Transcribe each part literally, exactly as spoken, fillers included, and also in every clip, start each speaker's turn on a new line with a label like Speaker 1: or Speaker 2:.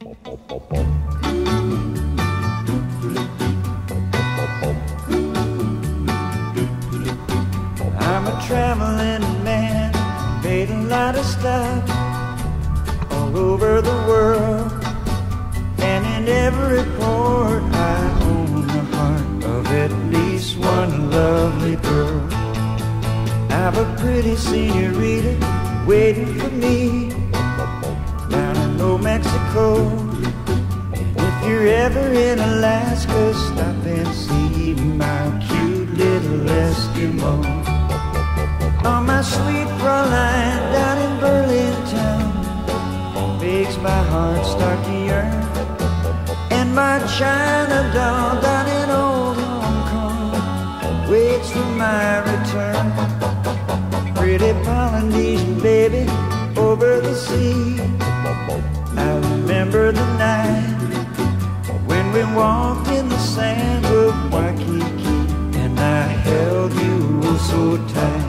Speaker 1: I'm a traveling man, made a lot of stops all over the world, and in every port I own the heart of at least one lovely girl. I've a pretty senorita waiting for me down in Old Mexico. If you're ever in Alaska, stop and see my cute little Eskimo. Oh, my sweet Fraulein down in Berlin town makes my heart start to yearn. And my China doll down in old Hong Kong waits for my return. Pretty Polynesian baby over the sea, I remember the night when we walked in the sands of Waikiki, and I held you so tight.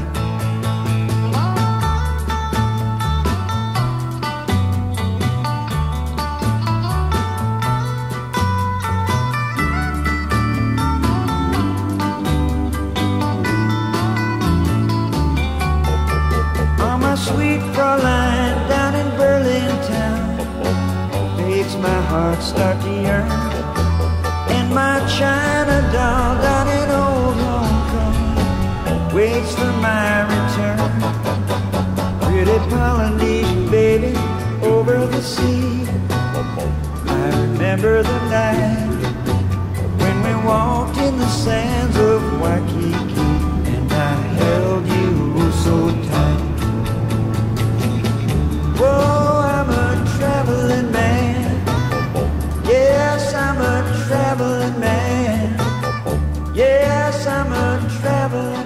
Speaker 1: Sweet Fraulein down in Berlin town makes my heart start to yearn. And my China doll down in old Hong Kong waits for my return. Pretty Polynesian baby over the sea, I remember the night when we walked in the sands of Waikiki, and I held you so tight. Oh, I'm a traveling man. Yes, I'm a traveling man. Yes, I'm a traveling